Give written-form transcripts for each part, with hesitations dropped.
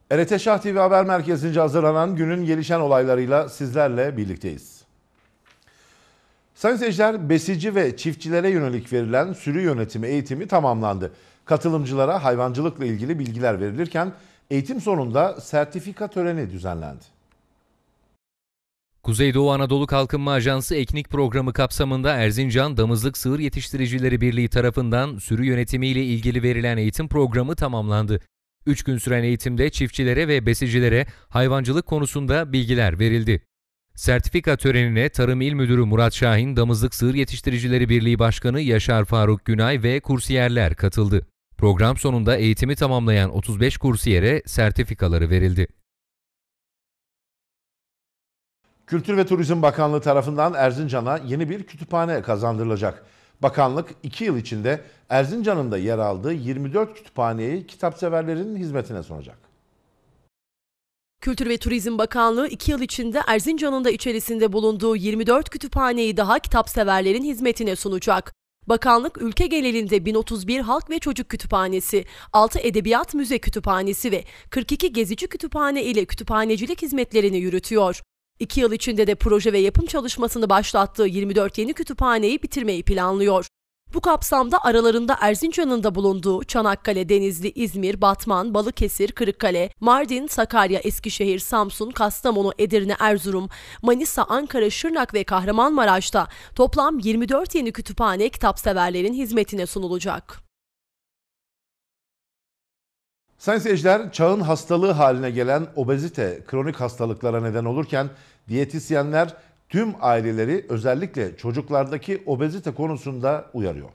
RT Şah TV Haber Merkezi'nce hazırlanan günün gelişen olaylarıyla sizlerle birlikteyiz. Sayın seyirciler, besici ve çiftçilere yönelik verilen sürü yönetimi eğitimi tamamlandı. Katılımcılara hayvancılıkla ilgili bilgiler verilirken eğitim sonunda sertifika töreni düzenlendi. Kuzeydoğu Anadolu Kalkınma Ajansı Eknik Programı kapsamında Erzincan Damızlık Sığır Yetiştiricileri Birliği tarafından sürü yönetimiyle ilgili verilen eğitim programı tamamlandı. 3 gün süren eğitimde çiftçilere ve besicilere hayvancılık konusunda bilgiler verildi. Sertifika törenine Tarım İl Müdürü Murat Şahin, Damızlık Sığır Yetiştiricileri Birliği Başkanı Yaşar Faruk Günay ve kursiyerler katıldı. Program sonunda eğitimi tamamlayan 35 kursiyere sertifikaları verildi. Kültür ve Turizm Bakanlığı tarafından Erzincan'a yeni bir kütüphane kazandırılacak. Bakanlık 2 yıl içinde Erzincan'ın da yer aldığı 24 kütüphaneyi kitapseverlerin hizmetine sunacak. Kültür ve Turizm Bakanlığı 2 yıl içinde Erzincan'ın da içerisinde bulunduğu 24 kütüphaneyi daha kitapseverlerin hizmetine sunacak. Bakanlık ülke genelinde 1031 halk ve çocuk kütüphanesi, 6 edebiyat müze kütüphanesi ve 42 gezici kütüphane ile kütüphanecilik hizmetlerini yürütüyor. 2 yıl içinde de proje ve yapım çalışmasını başlattığı 24 yeni kütüphaneyi bitirmeyi planlıyor. Bu kapsamda aralarında Erzincan'ın da bulunduğu Çanakkale, Denizli, İzmir, Batman, Balıkesir, Kırıkkale, Mardin, Sakarya, Eskişehir, Samsun, Kastamonu, Edirne, Erzurum, Manisa, Ankara, Şırnak ve Kahramanmaraş'ta toplam 24 yeni kütüphane kitapseverlerin hizmetine sunulacak. Sayın seyirciler, çağın hastalığı haline gelen obezite kronik hastalıklara neden olurken diyetisyenler tüm aileleri özellikle çocuklardaki obezite konusunda uyarıyor.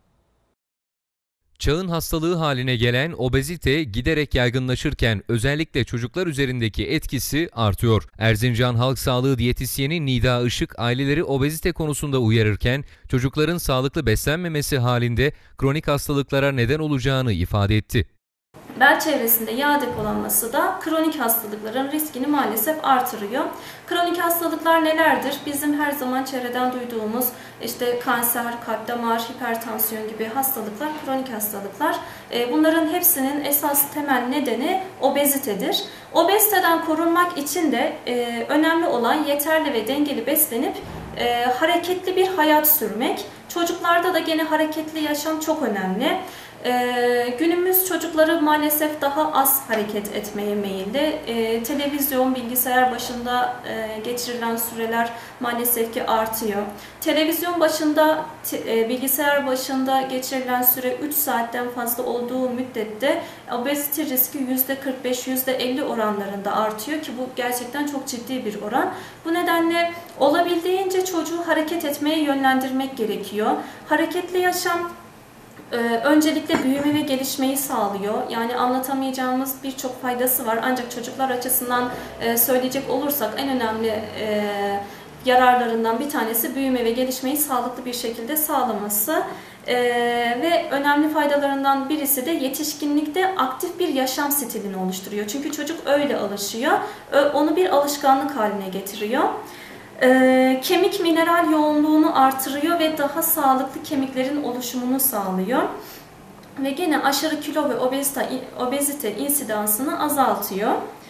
Çağın hastalığı haline gelen obezite giderek yaygınlaşırken özellikle çocuklar üzerindeki etkisi artıyor. Erzincan Halk Sağlığı Diyetisyeni Nida Işık aileleri obezite konusunda uyarırken çocukların sağlıklı beslenmemesi halinde kronik hastalıklara neden olacağını ifade etti. Bel çevresinde yağ depolanması da kronik hastalıkların riskini maalesef artırıyor. Kronik hastalıklar nelerdir? Bizim her zaman çevreden duyduğumuz kanser, kalp damar, hipertansiyon gibi hastalıklar kronik hastalıklar. Bunların hepsinin esas temel nedeni obezitedir. Obeziteden korunmak için de önemli olan yeterli ve dengeli beslenip hareketli bir hayat sürmek. Çocuklarda da gene hareketli yaşam çok önemli. Günümüz çocukları maalesef daha az hareket etmeye meyilli. Televizyon, bilgisayar başında geçirilen süreler maalesef ki artıyor. Televizyon başında, bilgisayar başında geçirilen süre 3 saatten fazla olduğu müddette obezite riski %45, %50 oranlarında artıyor ki bu gerçekten çok ciddi bir oran. Bu nedenle olabildiğince çocuğu hareket etmeye yönlendirmek gerekiyor. Hareketli yaşam öncelikle büyüme ve gelişmeyi sağlıyor. Yani anlatamayacağımız birçok faydası var. Ancak çocuklar açısından söyleyecek olursak en önemli yararlarından bir tanesi büyüme ve gelişmeyi sağlıklı bir şekilde sağlaması. Ve önemli faydalarından birisi de yetişkinlikte aktif bir yaşam stilini oluşturuyor. Çünkü çocuk öyle alışıyor. Onu bir alışkanlık haline getiriyor. Kemik mineral yoğunluğunu artırıyor ve daha sağlıklı kemiklerin oluşumunu sağlıyor. Ve gene aşırı kilo ve obezite insidansını azaltıyor.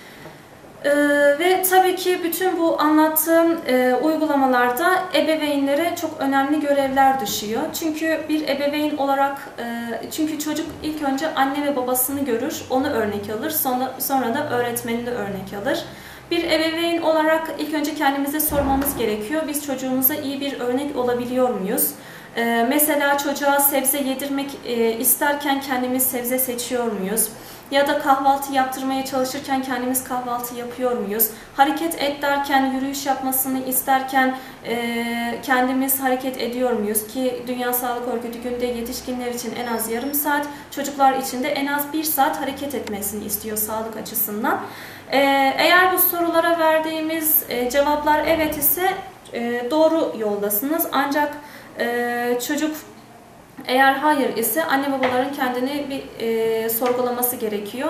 Ve tabii ki bütün bu anlattığım uygulamalarda ebeveynlere çok önemli görevler düşüyor. Çünkü bir ebeveyn olarak, çünkü çocuk ilk önce anne ve babasını görür, onu örnek alır, sonra da öğretmenini örnek alır. Bir ebeveyn olarak ilk önce kendimize sormamız gerekiyor. Biz çocuğumuza iyi bir örnek olabiliyor muyuz? Mesela çocuğa sebze yedirmek isterken kendimiz sebze seçiyor muyuz? Ya da kahvaltı yaptırmaya çalışırken kendimiz kahvaltı yapıyor muyuz? Hareket et derken, yürüyüş yapmasını isterken kendimiz hareket ediyor muyuz? Ki Dünya Sağlık Örgütü günde yetişkinler için en az yarım saat, çocuklar için de en az 1 saat hareket etmesini istiyor sağlık açısından. Eğer bu sorulara verdiğimiz cevaplar evet ise doğru yoldasınız. Ancak çocuk eğer hayır ise anne babaların kendini bir sorgulaması gerekiyor.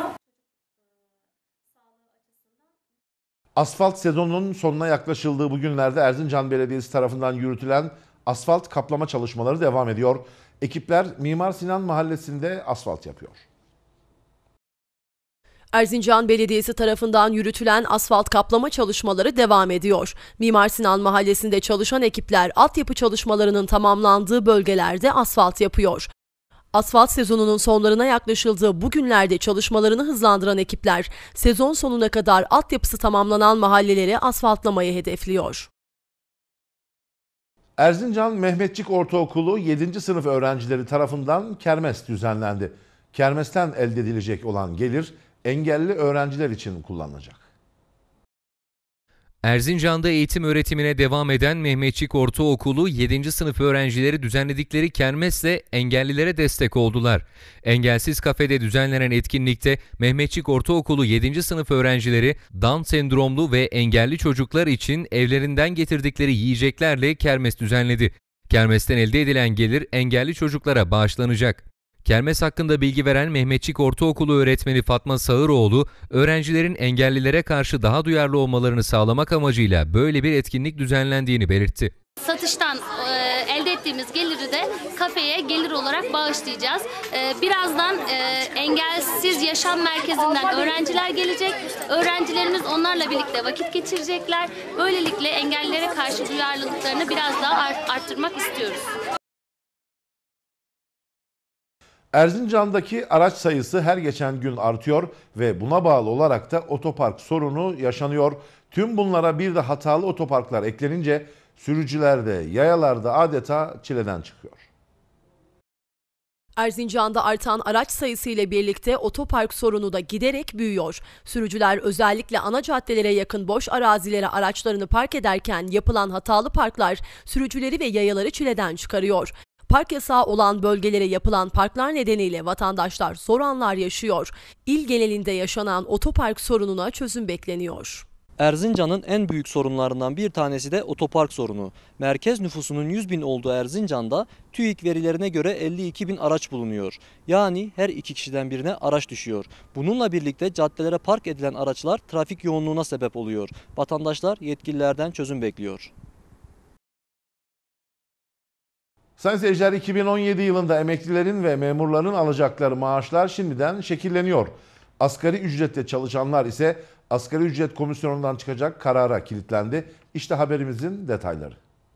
Asfalt sezonunun sonuna yaklaşıldığı bu günlerde Erzincan Belediyesi tarafından yürütülen asfalt kaplama çalışmaları devam ediyor. Ekipler Mimar Sinan Mahallesi'nde asfalt yapıyor. Erzincan Belediyesi tarafından yürütülen asfalt kaplama çalışmaları devam ediyor. Mimar Sinan Mahallesi'nde çalışan ekipler altyapı çalışmalarının tamamlandığı bölgelerde asfalt yapıyor. Asfalt sezonunun sonlarına yaklaşıldığı bu günlerde çalışmalarını hızlandıran ekipler sezon sonuna kadar altyapısı tamamlanan mahalleleri asfaltlamayı hedefliyor. Erzincan Mehmetçik Ortaokulu 7. sınıf öğrencileri tarafından kermes düzenlendi. Kermesten elde edilecek olan gelir engelli öğrenciler için kullanılacak. Erzincan'da eğitim öğretimine devam eden Mehmetçik Ortaokulu 7. sınıf öğrencileri düzenledikleri kermesle engellilere destek oldular. Engelsiz Kafede düzenlenen etkinlikte Mehmetçik Ortaokulu 7. sınıf öğrencileri Down sendromlu ve engelli çocuklar için evlerinden getirdikleri yiyeceklerle kermes düzenledi. Kermesten elde edilen gelir engelli çocuklara bağışlanacak. Kermes hakkında bilgi veren Mehmetçik Ortaokulu öğretmeni Fatma Sağıroğlu, öğrencilerin engellilere karşı daha duyarlı olmalarını sağlamak amacıyla böyle bir etkinlik düzenlendiğini belirtti. Satıştan elde ettiğimiz geliri de kafeye gelir olarak bağışlayacağız. Birazdan engelsiz yaşam merkezinden öğrenciler gelecek. Öğrencilerimiz onlarla birlikte vakit geçirecekler. Böylelikle engellilere karşı duyarlılıklarını biraz daha arttırmak istiyoruz. Erzincan'daki araç sayısı her geçen gün artıyor ve buna bağlı olarak da otopark sorunu yaşanıyor. Tüm bunlara bir de hatalı otoparklar eklenince sürücüler de yayalarda adeta çileden çıkıyor. Erzincan'da artan araç sayısı ile birlikte otopark sorunu da giderek büyüyor. Sürücüler özellikle ana caddelere yakın boş arazilere araçlarını park ederken yapılan hatalı parklar sürücüleri ve yayaları çileden çıkarıyor. Park yasağı olan bölgelere yapılan parklar nedeniyle vatandaşlar zor anlar yaşıyor. İl genelinde yaşanan otopark sorununa çözüm bekleniyor. Erzincan'ın en büyük sorunlarından bir tanesi de otopark sorunu. Merkez nüfusunun 100.000 olduğu Erzincan'da TÜİK verilerine göre 52.000 araç bulunuyor. Yani her 2 kişiden birine araç düşüyor. Bununla birlikte caddelere park edilen araçlar trafik yoğunluğuna sebep oluyor. Vatandaşlar yetkililerden çözüm bekliyor. Sayın seyirciler, 2017 yılında emeklilerin ve memurların alacakları maaşlar şimdiden şekilleniyor. Asgari ücretle çalışanlar ise asgari ücret komisyonundan çıkacak karara kilitlendi. İşte haberimizin detayları.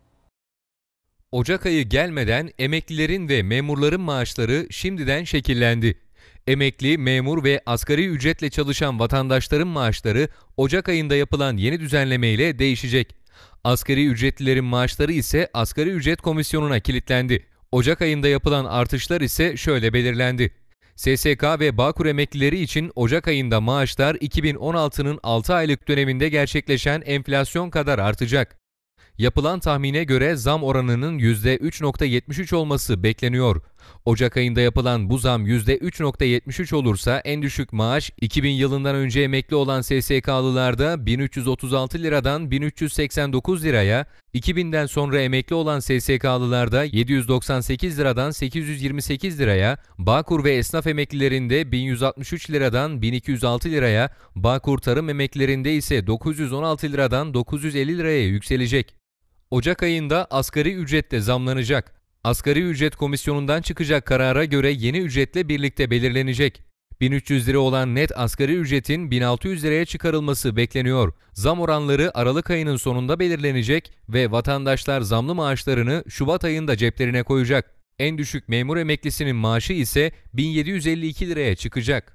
Ocak ayı gelmeden emeklilerin ve memurların maaşları şimdiden şekillendi. Emekli, memur ve asgari ücretle çalışan vatandaşların maaşları Ocak ayında yapılan yeni düzenlemeyle değişecek. Asgari ücretlilerin maaşları ise asgari ücret komisyonuna kilitlendi. Ocak ayında yapılan artışlar ise şöyle belirlendi. SSK ve Bağkur emeklileri için Ocak ayında maaşlar 2016'nın 6 aylık döneminde gerçekleşen enflasyon kadar artacak. Yapılan tahmine göre zam oranının %3.73 olması bekleniyor. Ocak ayında yapılan bu zam %3.73 olursa en düşük maaş 2000 yılından önce emekli olan SSK'lılarda 1336 liradan 1389 liraya, 2000'den sonra emekli olan SSK'lılarda 798 liradan 828 liraya, Bağkur ve esnaf emeklilerinde 1163 liradan 1206 liraya, Bağkur tarım emeklilerinde ise 916 liradan 950 liraya yükselecek. Ocak ayında asgari ücret de zamlanacak. Asgari ücret komisyonundan çıkacak karara göre yeni ücretle birlikte belirlenecek. 1300 lira olan net asgari ücretin 1600 liraya çıkarılması bekleniyor. Zam oranları Aralık ayının sonunda belirlenecek ve vatandaşlar zamlı maaşlarını Şubat ayında ceplerine koyacak. En düşük memur emeklisinin maaşı ise 1752 liraya çıkacak.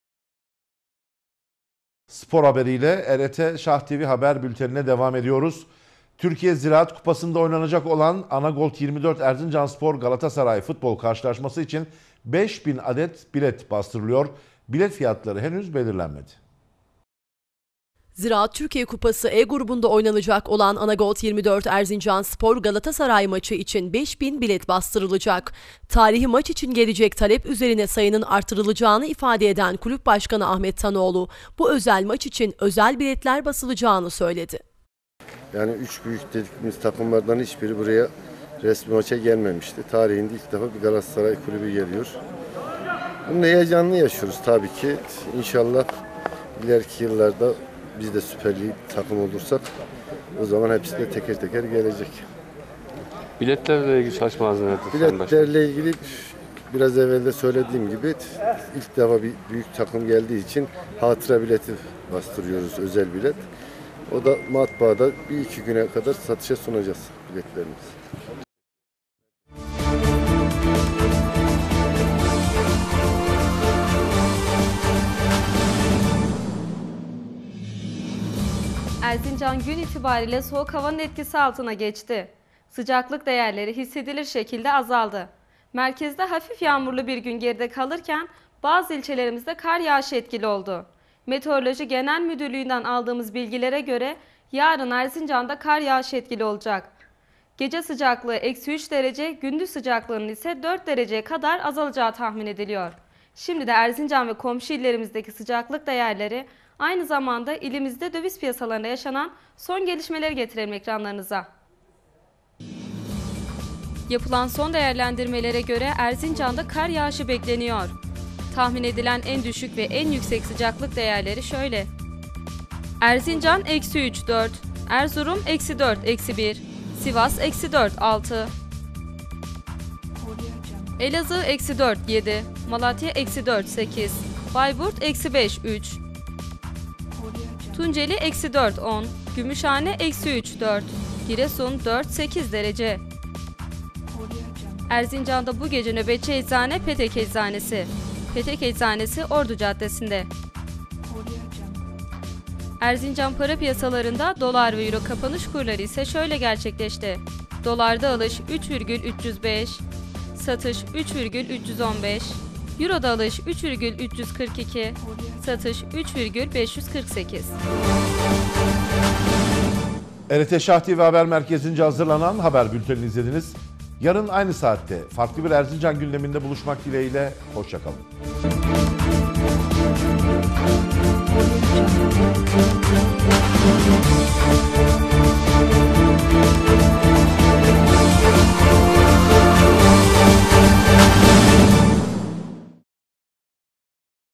Spor haberiyle RT Şah TV haber bültenine devam ediyoruz. Türkiye Ziraat Kupası'nda oynanacak olan Anagold 24 Erzincanspor Galatasaray futbol karşılaşması için 5000 adet bilet bastırılıyor. Bilet fiyatları henüz belirlenmedi. Ziraat Türkiye Kupası E grubunda oynanacak olan Anagold 24 Erzincanspor Galatasaray maçı için 5000 bilet bastırılacak. Tarihi maç için gelecek talep üzerine sayının artırılacağını ifade eden Kulüp Başkanı Ahmet Tanoğlu, bu özel maç için özel biletler basılacağını söyledi. Yani 3 büyük dediğimiz takımlardan hiçbiri buraya resmi maça gelmemişti. Tarihinde ilk defa bir Galatasaray kulübü geliyor. Bunun heyecanını yaşıyoruz tabii ki. İnşallah ileriki yıllarda biz de Süper Lig takım olursak o zaman hepsi de teker teker gelecek. Biletlerle ilgili çalışma hazırladık. Biletlerle ilgili biraz evvel de söylediğim gibi ilk defa bir büyük takım geldiği için hatıra bileti bastırıyoruz, özel bilet. O da matbaada 1-2 güne kadar satışa sunacağız biletlerimizi. Erzincan gün itibariyle soğuk havanın etkisi altına geçti. Sıcaklık değerleri hissedilir şekilde azaldı. Merkezde hafif yağmurlu bir gün geride kalırken bazı ilçelerimizde kar yağışı etkili oldu. Meteoroloji Genel Müdürlüğü'nden aldığımız bilgilere göre yarın Erzincan'da kar yağışı etkili olacak. Gece sıcaklığı -3 derece, gündüz sıcaklığının ise 4 dereceye kadar azalacağı tahmin ediliyor. Şimdi de Erzincan ve komşu illerimizdeki sıcaklık değerleri, aynı zamanda ilimizde döviz piyasalarında yaşanan son gelişmeleri getirelim ekranlarınıza. Yapılan son değerlendirmelere göre Erzincan'da kar yağışı bekleniyor. Tahmin edilen en düşük ve en yüksek sıcaklık değerleri şöyle. Erzincan -3-4, Erzurum -4-1, Sivas -4-6, Elazığ -4-7, Malatya -4-8, Bayburt -5-3, Tunceli -4-10, Gümüşhane -3-4, Giresun 4-8 derece. Erzincan'da bu gece nöbetçi eczane Petek Eczanesi. Petek Eczanesi Ordu Caddesi'nde. Erzincan para piyasalarında dolar ve euro kapanış kurları ise şöyle gerçekleşti. Dolarda alış 3,305, satış 3,315, euroda alış 3,342, satış 3,548. RT Şah TV Haber Merkezi'nce hazırlanan haber bültenini izlediniz. Yarın aynı saatte farklı bir Erzincan gündeminde buluşmak dileğiyle, hoşça kalın.